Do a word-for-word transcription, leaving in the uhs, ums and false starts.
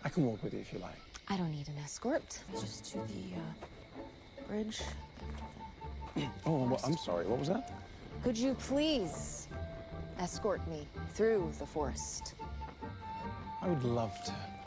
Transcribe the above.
I can walk with you if you like. I don't need an escort. Just to the uh, bridge. Oh, well, I'm sorry. What was that? Could you please escort me through the forest? I would love to.